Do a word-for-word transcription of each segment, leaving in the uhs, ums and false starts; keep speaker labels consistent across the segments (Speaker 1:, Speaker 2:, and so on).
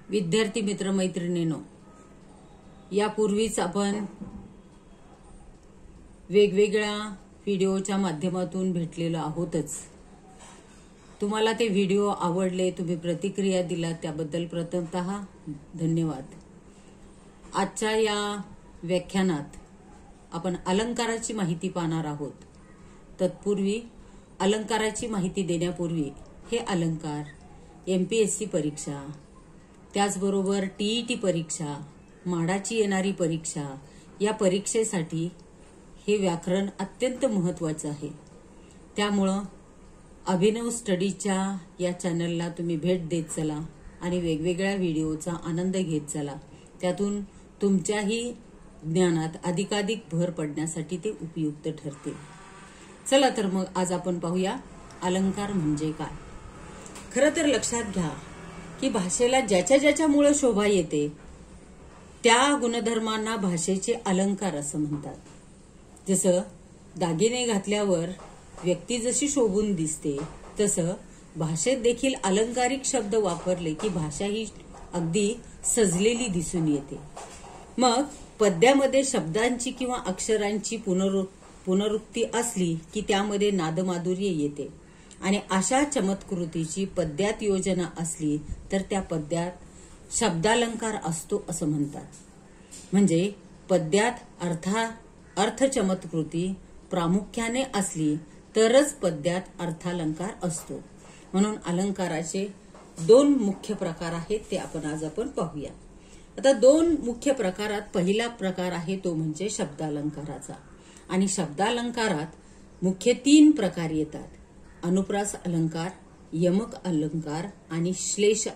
Speaker 1: विद्यार्थी मित्र मैत्रिणींनो, यापूर्वीच आपण वेगवेगळ्या व्हिडिओच्या माध्यमातून भेटलेलो आहोतच। तुम्हाला ते व्हिडिओ आवडले, तुम्ही प्रतिक्रिया दिला त्याबद्दल प्रथमतः धन्यवाद। आजच्या या व्याख्यानात आपण अलंकाराची माहिती पाहणार आहोत। तत्पूर्वी अलंकाराची माहिती देण्यापूर्वी हे अलंकार एमपीएससी परीक्षा, त्याचबरोबर टीईटी परीक्षा, माडाची येणारी परीक्षा, या परीक्षेसाठी हे व्याकरण अत्यंत महत्त्वाचं आहे। त्यामुळं अभिनव स्टडीच्या या चॅनलला तुम्ही भेट देत चला आणि वेगवेगळ्या व्हिडिओचा आनंद घेत चला। त्यातून तुमच्याही ज्ञानात अधिकाधिक भर पडण्यासाठी ते उपयुक्त ठरते। चला तर मग आज आपण पाहूया अलंकार म्हणजे काय। खरं तर लक्षात घ्या की भाषेला ज्याच्या ज्याच्यामुळे शोभा येते त्या गुणधर्मांना भाषेचे अलंकार असं म्हणतात। जसं दागिने घातल्यावर व्यक्ती जशी शोभून दिसते, तसं भाषेत देखील अलंकारिक शब्द वापरले की भाषा ही अगदी सजलेली दिसून येते। मग पद्यामध्ये शब्दांची किंवा अक्षरांची पुनरुक्ती असली की त्यामध्ये नादमाधुर्य येते आणि अशा चमत्कृतीची पद्यात योजना असली तर त्या पद्यात शब्दालंकार असतो असं म्हणतात। म्हणजे पद्यात अर्था अर्थ चमत्कृती प्रामुख्याने असली तरच पद्यात अर्थालंकार असतो। म्हणून अलंकाराचे दोन मुख्य प्रकार आहेत, ते आपण आज आपण पाहूया। आता दोन मुख्य प्रकारात पहिला प्रकार आहे तो म्हणजे शब्दालंकाराचा, आणि शब्दालंकारात मुख्य तीन प्रकार येतात: अनुप्रास अलंकार, यमक अलंकार आणि श्लेष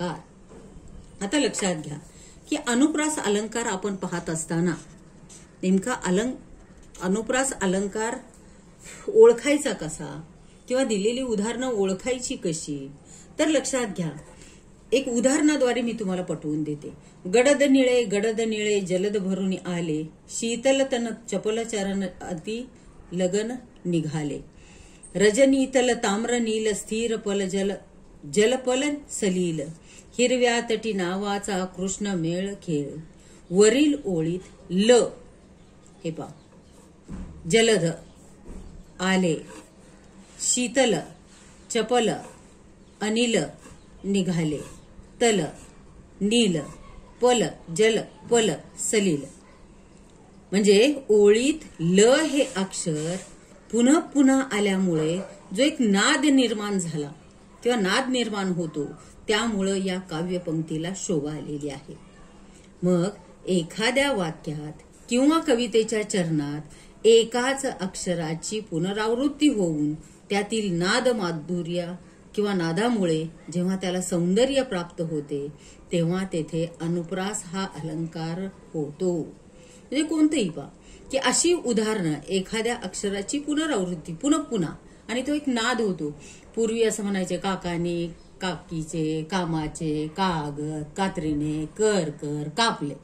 Speaker 1: अलंकार। आता लक्षात घ्या की अनुप्रास अलंकार आपण पाहत असताना नेमका अलंक अनुप्रास अलंकार ओळखायचा कसा किंवा दिलेली उदाहरणं ओळखायची कशी, तर लक्षात घ्या। एक उदाहरणाद्वारे मी तुम्हाला पटवून देते। गडद निळे गडद निळे जलद भरून आले, शीतल तन चपल चरण अति लगन निघाले। रजनीतल ताम्र नील स्थिर पल जल जलपल सलील, हिरव्या तटी नावाचा कृष्ण मेळ खेळ। वरील ओळीत ल हे पा जलद आले, शीतल चपल अनिल निघाले, तल नील पल जल पल सलील। म्हणजे ओळीत ल हे अक्षर पुन्हा पुन्हा आल्यामुळे जो एक नाद निर्माण झाला किंवा नाद निर्माण होतो, त्यामुळे या काव्यपंक्तीला शोभा आलेली आहे। मग एखाद्या वाक्यात किंवा कवितेच्या चरणात एकाच अक्षराची पुनरावृत्ती होऊन त्यातील नाद माधुर्य किंवा नादामुळे जेव्हा त्याला सौंदर्य प्राप्त होते, तेव्हा तेथे अनुप्रास हा अलंकार होतो। म्हणजे कोणतेही पा की अशी उदाहरणं एखाद्या अक्षराची पुनरावृत्ती पुन्हा पुन्हा, आणि तो एक नाद होतो। पूर्वी असं म्हणायचे काकाने काकीचे कामाचे कागद कात्रीने कर कर कापले,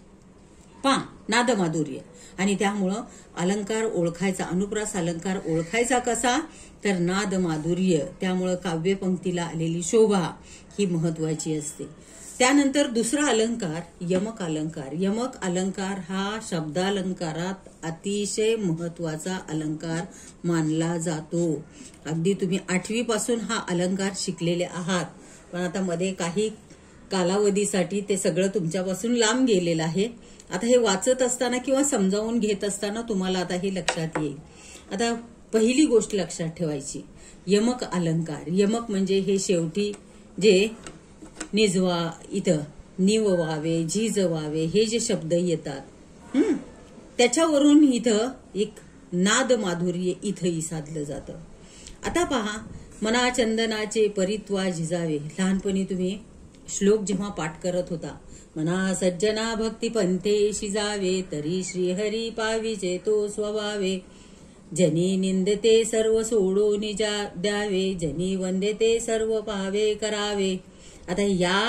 Speaker 1: पा नाद माधुर्य। आणि त्यामुळं अलंकार ओळखायचा, अनुप्रास अलंकार ओळखायचा कसा, तर नाद माधुर्य। त्यामुळं काव्यपंक्तीला आलेली शोभा ही महत्वाची असते। त्यानंतर दुसरा अलंकार यमक अलंकार। यमक अलंकार हा शब्दालंकारात अतिशय महत्वाचा अलंकार मानला जातो। अगदी तुम्ही आठवी पासून हा अलंकार शिकलेले आहात, पण आता मध्ये काही कालावधीसाठी ते सगळं तुमच्यापासून लांब गेलेलं आहे। आता हे वाचत असताना किंवा समजावून घेत असताना तुम्हाला आता हे लक्षात येईल। आता पहिली गोष्ट लक्षात ठेवायची, यमक अलंकार। यमक म्हणजे हे शेवटी जे निजवा इथं निववावे झिजवावे हे जे शब्द येतात, हम्म त्याच्यावरून इथं एक नाद माधुर्य इथंही साधलं जातं। आता पहा, मना चंदनाचे परित्वा झिजावे। लहानपणी तुम्ही श्लोक जेव्हा पाठ करत होता, मना सज्जना भक्ती पंथे शिजावे, तरी श्रीहरी पाविचे तो स्वभावे। जनी निंदते सर्व सोडो निजा द्यावे, जनी वंदते सर्व पावे करावे। आता या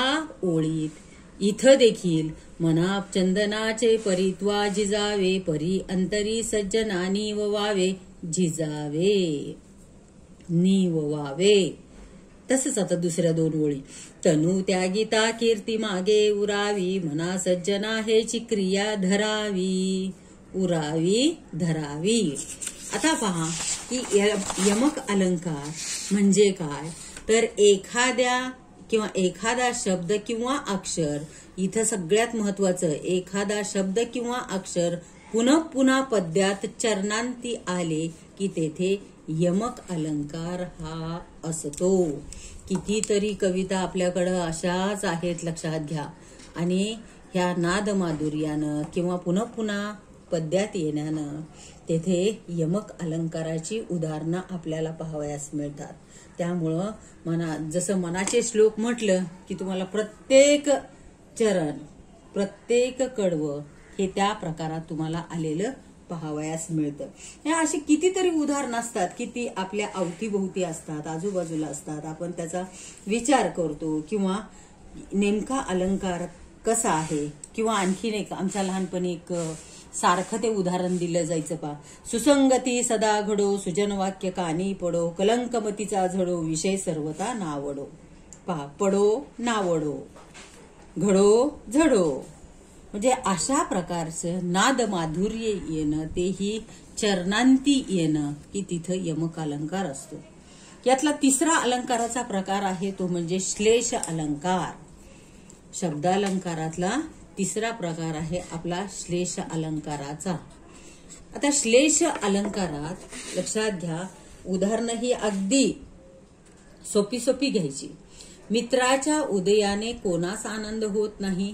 Speaker 1: ओळीत इथं देखील मना चंदनाचे परित्वा झिजावे, परी अंतरी सज्जना निववावे, झिजावे निववावे। तसंच आता दुसऱ्या दोन ओळी, तनु त्यागिता कीर्ती मागे उरावी, म्हणा सज्जना हेची क्रिया धरावी, उरावी धरावी. आता पहा की यमक अलंकार म्हणजे काय, तर एखाद्या किंवा एखादा शब्द किंवा अक्षर, इथं सगळ्यात महत्वाचं, एखादा शब्द किंवा अक्षर पुन्हा पुन्हा पद्यात चरणांती आले की तेथे यमक अलंकार हा असतो. कितीतरी कविता आपल्याकडं अशाच आहेत, लक्षात घ्या. आणि ह्या नाद माधुर्यानं किंवा पुन्हा पुन्हा पद्यात येण्यानं तेथे यमक अलंकाराची उदाहरणं आपल्याला पाहावयास मिळतात. त्यामुळं मना जसं मनाचे श्लोक म्हटलं की तुम्हाला प्रत्येक चरण, प्रत्येक कडवं हे त्या प्रकारात तुम्हाला आलेलं पाहावयास मिळतं. हे अशी कितीतरी उदाहरणं असतात की ती आपल्या अवतीभोवती असतात, आजूबाजूला असतात. आपण त्याचा विचार करतो किंवा नेमका अलंकार कसा आहे. किंवा आणखीन एक आमच्या लहानपणी एक सारखं ते उदाहरण दिलं जायचं पा, सुसंगती सदा घडो, सुजन वाक्य कानी पडो, कलंकमतीचा झडो, विषय सर्वता नावडो. पहा, पडो नावडो, घडो झडो, म्हणजे अशा प्रकारचं नाद माधुर्य येणं, तेही चरणांती येणं की तिथं यमक अलंकार असतो. यातला तिसरा अलंकाराचा प्रकार आहे तो म्हणजे श्लेष अलंकार. शब्दालंकारातला तिसरा प्रकार आहे आपला श्लेष अलंकाराचा. आता श्लेष अलंकारात लक्षात घ्या, उदाहरणं ही अगदी सोपी सोपी घ्यायची. मित्राच्या उदयाने कोणास आनंद होत नाही,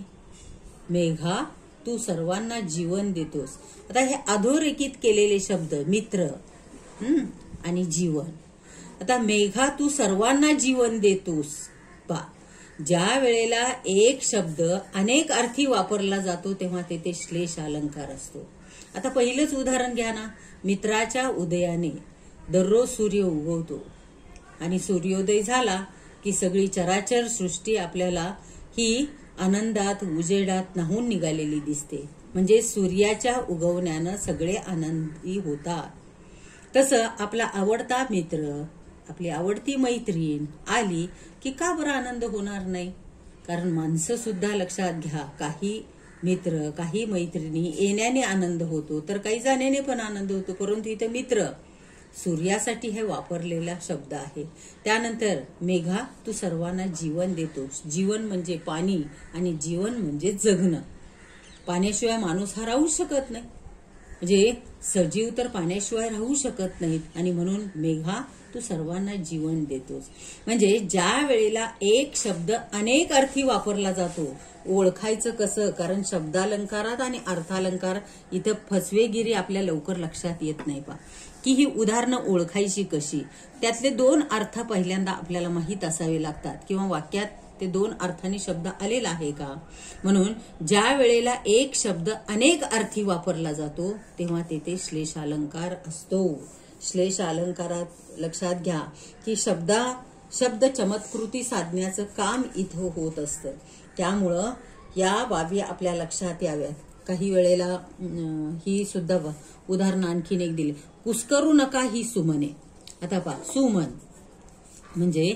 Speaker 1: मेघा तू सर्वांना जीवन देतोस. आता हे अधोरेखित केलेले शब्द मित्र हम्म आणि जीवन. आता मेघा तू सर्वांना जीवन देतोस, पा ज्या वेळेला एक शब्द अनेक अर्थी वापरला जातो तेव्हा तेथे श्लेष अलंकार असतो. आता पहिलंच उदाहरण घ्या ना, मित्राच्या उदयाने दररोज सूर्य उगवतो आणि सूर्योदय झाला की सगळी चराचर सृष्टी आपल्याला ही आनंदात उजेडात न्हाऊन निघालेली दिसते. म्हणजे सूर्याच्या उगवण्यानं सगळे आनंदी होतात. तसं आपला आवडता मित्र, आपली आवडती मैत्रीण आली की का बरं आनंद होणार नाही. कारण माणसं सुद्धा लक्षात घ्या, काही मित्र काही मैत्रिणी येण्याने आनंद होतो तर काही जाण्याने पण आनंद होतो. परंतु इथं मित्र सूर्यासाठी हे वापरलेला शब्द आहे. त्यानंतर मेघा तू सर्वांना जीवन देतोस. जीवन म्हणजे पाणी आणि जीवन म्हणजे जगणं. पाण्याशिवाय माणूस हा राहू शकत नाही, म्हणजे सजीव तर पाण्याशिवाय राहू शकत नाहीत. आणि म्हणून मेघा तू सर्वांना जीवन देतोस. म्हणजे ज्या वेळेला एक शब्द अनेक अर्थी वापरला जातो, ओळखायचं कसं, कारण शब्दालंकारात आणि अर्थालंकार इथं फसवेगिरी आपल्या लवकर लक्षात येत नाही पा, की ही उदाहरणं ओळखायची कशी. त्यातले दोन अर्थ पहिल्यांदा आपल्याला माहीत असावे लागतात किंवा वाक्यात ते दोन अर्थांनी शब्द आलेला आहे का. म्हणून ज्या वेळेला एक शब्द अनेक अर्थी वापरला जातो तेव्हा तेथे श्लेष अलंकार असतो. श्लेष अलंकारात लक्षात घ्या की शब्दा शब्द चमत्कृती साधण्याचं काम इथं होत असतं. त्यामुळं या बाबी आपल्या लक्षात याव्यात. काही वेळेला ही सुद्धा उदाहरणं आणखीन एक दिली, कुस्करू नका ही सुमने. आता पहा, सुमन म्हणजे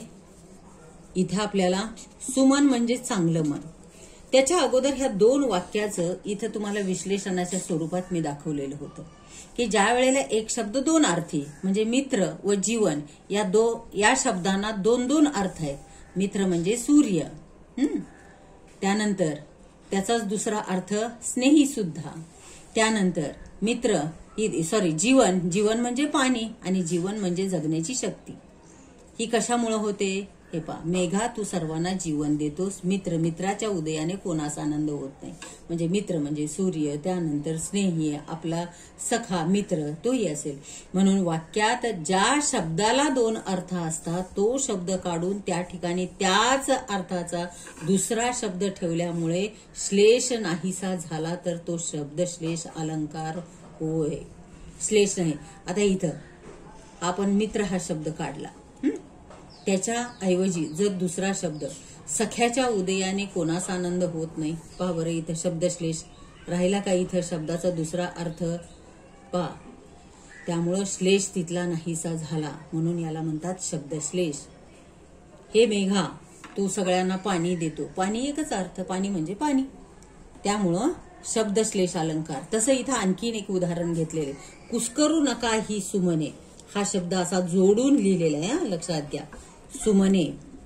Speaker 1: इथं आपल्याला सुमन म्हणजे चांगलं मन. त्याच्या अगोदर ह्या दोन वाक्याचं इथं तुम्हाला विश्लेषणाच्या स्वरूपात मी दाखवलेलं होतं की ज्या वेळेला एक शब्द दोन अर्थी म्हणजे मित्र व जीवन या दो या शब्दांना दोन दोन अर्थ आहेत. मित्र म्हणजे सूर्य, हम्म त्यानंतर त्याचाच दुसरा अर्थ स्नेही सुद्धा. त्यानंतर मित्र ही सॉरी जीवन जीवन म्हणजे पाणी आणि जीवन म्हणजे जगण्याची शक्ती. ही कशामुळे होते हे पहा, मेघा तू सर्वांना जीवन देतोस. मित्र मित्राच्या उदयाने कोणास आनंद होत नाही, म्हणजे मित्र म्हणजे सूर्य. त्यानंतर स्नेही आपला सखा मित्र तोही असेल. म्हणून वाक्यात ज्या शब्दाला दोन अर्थ असतात तो शब्द काढून त्या ठिकाणी त्याच अर्थाचा दुसरा शब्द ठेवल्यामुळे श्लेष नाहीसा झाला तर तो शब्द श्लेष अलंकार होय. श्लेष नाही. आता इथं आपण मित्र हा शब्द काढला, त्याच्या ऐवजी जर दुसरा शब्द सख्याच्या उदयाने कोणास आनंद होत नाही, पहा बरं इथं शब्द श्लेष राहिला का. इथं शब्दाचा दुसरा अर्थ पहा, त्यामुळं श्लेष तिथला नाहीसा झाला म्हणून याला म्हणतात शब्दश्लेष. हे मेघा तू सगळ्यांना पाणी देतो. पाणी एकच अर्थ, पाणी म्हणजे पाणी. त्यामुळं शब्दश्लेष अलंकार. तसं इथं आणखीन एक उदाहरण घेतलेले, कुस्करू नका ही सुमने. हा शब्द असा जोडून लिहिलेला आहे, लक्षात घ्या. सुमने.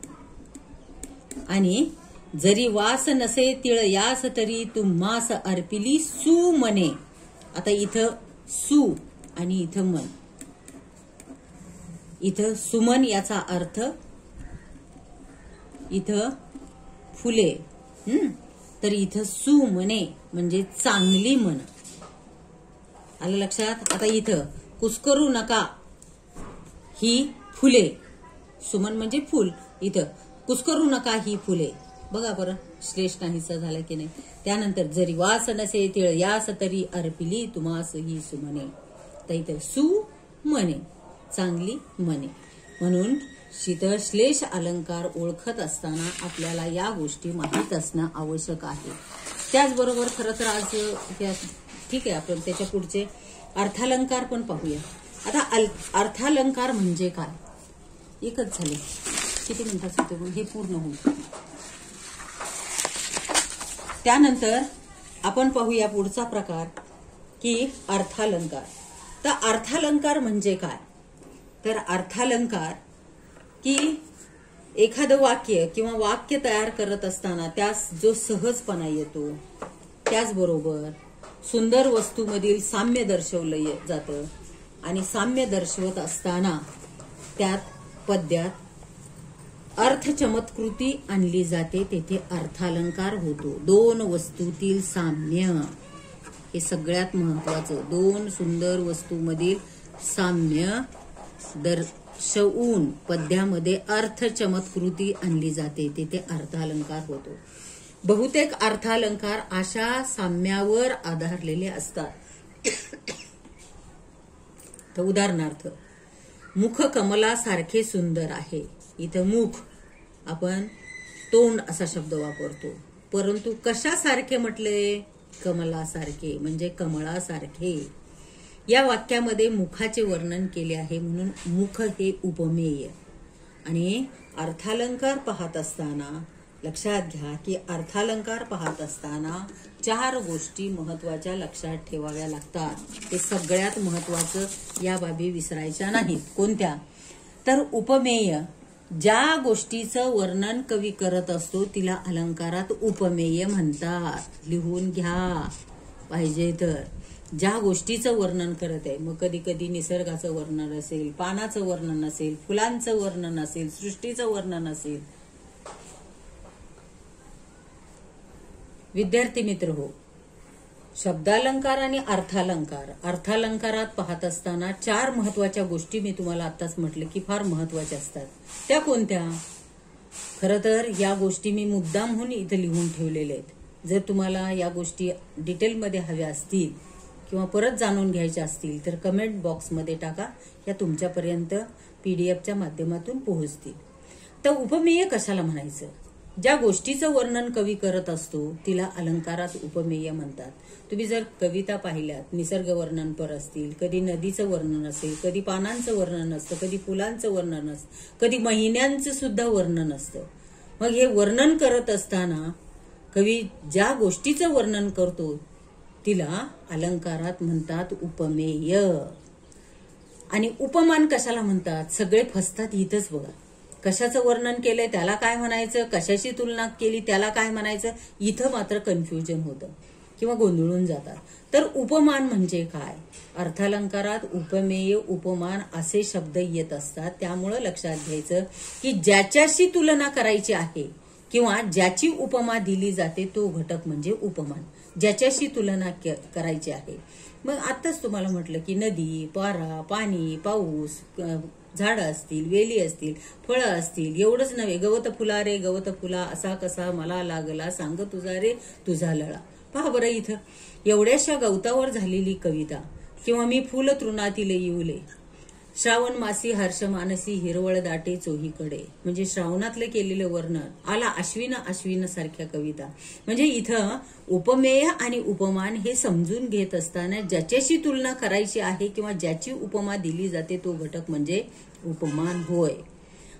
Speaker 1: आणि जरी वास नसे तिळ यास तरी तुम्हास अर्पिली सुमने. आता इथं सु आणि इथं मन. इथं सुमन याचा अर्थ इथं फुले. हम्म तर इथं सुमने म्हणजे चांगली मन. आलं लक्षात. आता इथं कुस्करू नका ही फुले. सुमन म्हणजे फुल. इथं कुस्करू नका ही फुले. बघा बरं श्लेष नाहीसा झाला की नाही. त्यानंतर जरी वास नसे तिळ यास तरी अर्पिली तुम्हास ही सुमने. तर इथं सुमने चांगली मने. म्हणून शीतळ श्लेष अलंकार ओळखत असताना आपल्याला या गोष्टी माहीत असणं आवश्यक आहे. त्याचबरोबर खरं तर आज ठीक आहे, आपण त्याच्या पुढचे अर्थालंकार पण पाहूया. आता अर्थालंकार म्हणजे काय. एकच झाले, किती मिनिटाचं होतं हे पूर्ण होईल. त्यानंतर आपण पाहूया पुढचा प्रकार की अर्थालंकार. तर अर्थालंकार म्हणजे काय. तर अर्थालंकार की एखादं वाक्य किंवा वाक्य तयार करत असताना त्यास जो सहजपणा येतो, त्याचबरोबर सुंदर वस्तूमधील साम्य दर्शवलं जातं. आणि साम्य दर्शवत असताना त्यात पद्यात अर्थ चमत्कृती आणली जाते, तेथे अर्थालंकार होतो. दोन वस्तूतील साम्य हे सगळ्यात महत्वाचं. दोन सुंदर वस्तूमधील साम्य दर्शवून पद्यामध्ये अर्थ चमत्कृती आणली जाते, तेथे अर्थालंकार होतो. बहुतेक अर्थालंकार अशा साम्यावर आधारलेले असतात. तर उदाहरणार्थ मुख कमलासारखे सुंदर आहे. इथं मुख आपण तोंड असा शब्द वापरतो, परंतु कशासारखे म्हटले. कमलासारखे म्हणजे कमळासारखे. या वाक्यामध्ये मुखाचे वर्णन केले आहे, म्हणून मुख हे उपमेय. आणि अर्थालंकार पाहत असताना लक्षात घ्या की अर्थालंकार पाहत असताना चार गोष्टी महत्वाच्या लक्षात ठेवाव्या लागतात. ते सगळ्यात महत्वाचं, या बाबी विसरायच्या नाहीत. कोणत्या. तर उपमेय. ज्या गोष्टीचं वर्णन कवी करत असतो तिला अलंकारात उपमेय म्हणतात. लिहून घ्या पाहिजे तर. ज्या गोष्टीचं वर्णन करत आहे, मग कधी कधी निसर्गाचं वर्णन असेल, पानाचं वर्णन असेल, फुलांचं वर्णन असेल, सृष्टीचं वर्णन असेल. विद्यार्थी मित्र हो, शब्दालंकार आणि अर्थालंकार. अर्थालंकारात पाहत असताना चार महत्वाच्या गोष्टी मी तुम्हाला आताच म्हटलं की फार महत्वाच्या असतात. त्या कोणत्या. खरं तर या गोष्टी मी मुद्दामहून इथे लिहून ठेवलेल्या आहेत. जर तुम्हाला या गोष्टी डिटेलमध्ये हव्या असतील किंवा परत जाणून घ्यायच्या असतील तर कमेंट बॉक्समध्ये टाका, या तुमच्यापर्यंत पीडीएफच्या माध्यमातून पोहोचतील. तर उपमेय कशाला म्हणायचं. ज्या गोष्टीचं वर्णन कवी करत असतो तिला अलंकारात उपमेय म्हणतात. तुम्ही जर कविता पाहिल्यात, निसर्ग वर्णनपर असतील, कधी नदीचं वर्णन असेल, कधी पानांचं वर्णन असतं, कधी फुलांचं वर्णन असतं, कधी महिन्यांचं सुद्धा वर्णन असतं. मग हे वर्णन करत असताना कवी ज्या गोष्टीचं वर्णन करतो तिला अलंकारात म्हणतात उपमेय. आणि उपमान कशाला म्हणतात. सगळे फसतात इथंच बघा. कशाचं वर्णन केलंय त्याला काय म्हणायचं, कशाशी तुलना केली त्याला काय म्हणायचं, इथं मात्र कन्फ्युजन होतं किंवा गोंधळून जातात. तर उपमान म्हणजे काय. अर्थालंकारात उपमेय, उपमान असे शब्द येत असतात. त्यामुळं लक्षात घ्यायचं की ज्याच्याशी तुलना करायची आहे किंवा ज्याची उपमा दिली जाते तो घटक म्हणजे उपमान. ज्याच्याशी तुलना करायची आहे. मग आत्ताच तुम्हाला म्हटलं की नदी, पारा, पाणी, पाऊस, झाडं असतील, वेली असतील, फळं असतील, एवढंच नव्हे, गवत फुला रे गवत फुला, असा कसा मला लागला सांग तुझा रे तुझा लळा. पहा बरं इथं एवढ्याशा गवतावर झालेली कविता. किंवा मी फुल तृणातील येऊले, श्रावण मासी हर्ष मानसी हिरवळ दाटे चोहीकडे, म्हणजे श्रावणातलं केलेलं वर्णन. आला अश्विन अश्विन सारख्या कविता. म्हणजे इथं उपमेय आणि उपमान हे समजून घेत असताना ज्याच्याशी तुलना करायची आहे किंवा ज्याची उपमा दिली जाते तो घटक म्हणजे उपमान होय.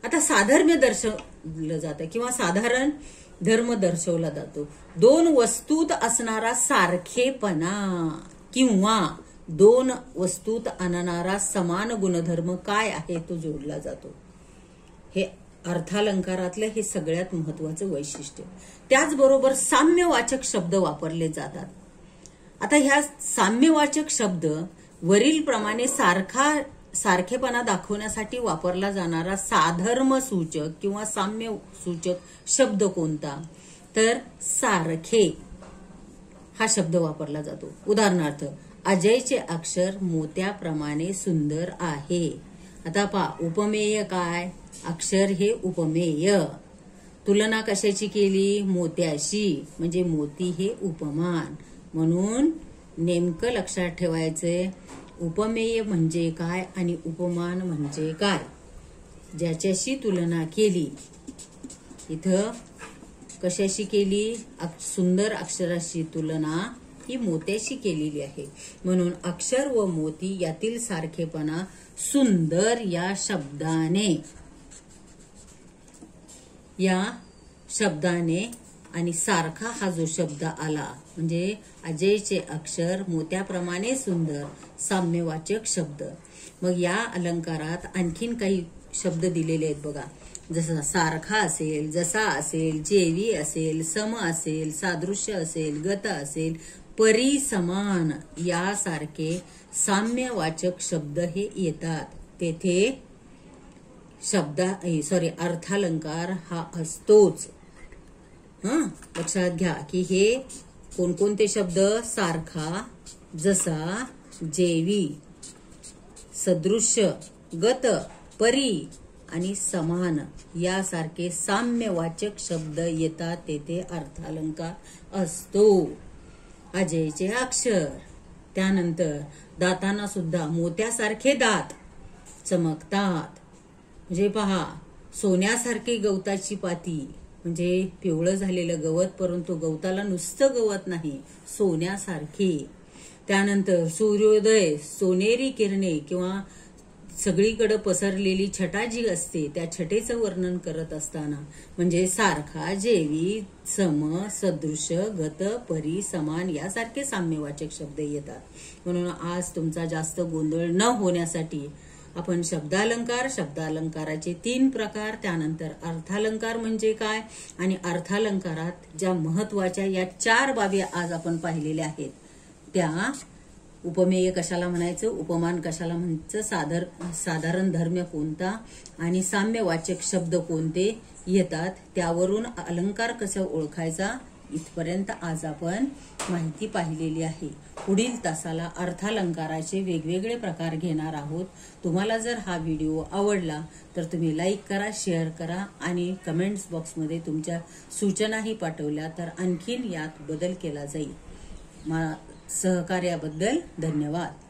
Speaker 1: आता साधर्म्य दर्शवलं जातं किंवा साधारण धर्म दर्शवला जातो. दोन वस्तूत असणारा सारखेपणा किंवा दोन वस्तूत आणणारा समान गुणधर्म काय आहे तो जोडला जातो. हे अर्थालंकारातलं हे सगळ्यात महत्वाचं वैशिष्ट्य. त्याचबरोबर साम्यवाचक शब्द वापरले जातात. आता ह्या साम्यवाचक शब्द वरील प्रमाणे सारखा सारखेपणा दाखवण्यासाठी वापरला जाणारा साधर्म सूचक किंवा साम्य सूचक शब्द कोणता, तर सारखे हा शब्द वापरला जातो. उदाहरणार्थ, अजयचे अक्षर मोत्याप्रमाणे सुंदर आहे. आता पहा, उपमेय काय, अक्षर हे उपमेय. तुलना कशाची केली, मोत्याशी, म्हणजे मोती हे उपमान. म्हणून नेमकं लक्षात ठेवायचंय, उपमेय म्हणजे काय आणि उपमान म्हणजे काय. ज्याच्याशी तुलना केली, इथं कशाशी केली, सुंदर अक्षराशी तुलना ही मोत्याशी केलेली आहे. म्हणून अक्षर व मोती यातील सारखेपणा सुंदर या शब्दाने या शब्दाने आणि सारखा हा जो शब्द आला म्हणजे अजयचे अक्षर मोत्याप्रमाणे सुंदर, साम्यवाचक शब्द. मग या अलंकारात आणखीन काही शब्द दिलेले आहेत बघा. जसा सारखा असेल, जसा असेल, जेवी असेल, सम असेल, सादृश्य असेल, गत असेल, परी समान यासारखे साम्यवाचक शब्द हे येतात. तेथे शब्दा सॉरी अर्थालंकार हा असतोच. हं लक्षात घ्या की हे कोणकोणते शब्द, सारखा, जसा, जेवी, सदृश्य, गत, परी आणि समान यासारखे साम्यवाचक शब्द येतात. तेथे अर्थालंकार असतो. अजयचे अक्षर, त्यानंतर दातांना सुद्धा मोत्यासारखे दात चमकतात. म्हणजे पहा, सोन्यासारखी गवताची पाती, म्हणजे पिवळं झालेलं गवत, परंतु गवताला नुसतं गवत नाही, सोन्यासारखे. त्यानंतर सूर्योदय, सोनेरी किरणे किंवा सगळीकडे पसरलेली छटा जी असते त्या छटेचं वर्णन करत असताना म्हणजे सारखा, जेवी, सम, सदृश्य, गत, परी, समान यासारखे साम्यवाचक शब्द येतात. म्हणून आज तुमचा जास्त गोंधळ न होण्यासाठी आपण शब्दालंकार, शब्दालंकाराचे तीन प्रकार, त्यानंतर अर्थालंकार म्हणजे काय आणि अर्थालंकारात ज्या महत्वाच्या या चार बाबी आज आपण पाहिलेल्या आहेत. त्या उपमेय कशाला म्हणायचं, उपमान कशाला म्हणायचं, साधर साधारण धर्म कोणता आणि साम्यवाचक शब्द कोणते येतात, त्यावरून अलंकार कसा ओळखायचा, इथपर्यंत आज आपण माहिती पाहिलेली आहे. पुढील तासाला अर्थालंकाराचे वेगवेगळे प्रकार घेणार आहोत. तुम्हाला जर हा व्हिडिओ आवडला तर तुम्ही लाईक करा, शेअर करा आणि कमेंट्स बॉक्समध्ये तुमच्या सूचनाही पाठवल्या तर आणखीन यात बदल केला जाईल. सहकार्याबद्दल धन्यवाद.